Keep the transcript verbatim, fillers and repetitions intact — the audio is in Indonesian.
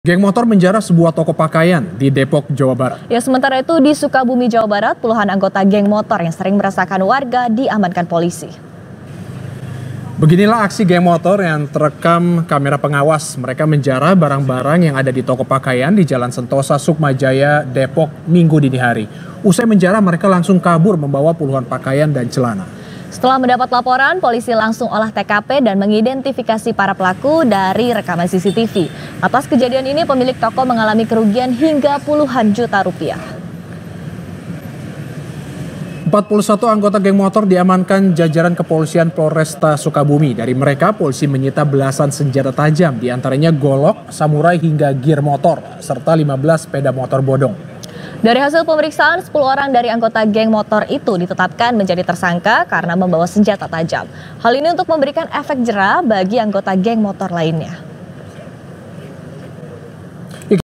Geng motor menjarah sebuah toko pakaian di Depok, Jawa Barat. Ya, sementara itu di Sukabumi, Jawa Barat, puluhan anggota geng motor yang sering meresahkan warga diamankan polisi. Beginilah aksi geng motor yang terekam kamera pengawas. Mereka menjarah barang-barang yang ada di toko pakaian di Jalan Sentosa, Sukmajaya, Depok, Minggu dini hari. Usai menjarah, mereka langsung kabur membawa puluhan pakaian dan celana. Setelah mendapat laporan, polisi langsung olah T K P dan mengidentifikasi para pelaku dari rekaman C C T V. Atas kejadian ini, pemilik toko mengalami kerugian hingga puluhan juta rupiah. empat puluh satu anggota geng motor diamankan jajaran kepolisian Polresta Sukabumi. Dari mereka, polisi menyita belasan senjata tajam, diantaranya golok, samurai hingga gear motor, serta lima belas sepeda motor bodong. Dari hasil pemeriksaan, sepuluh orang dari anggota geng motor itu ditetapkan menjadi tersangka karena membawa senjata tajam. Hal ini untuk memberikan efek jera bagi anggota geng motor lainnya.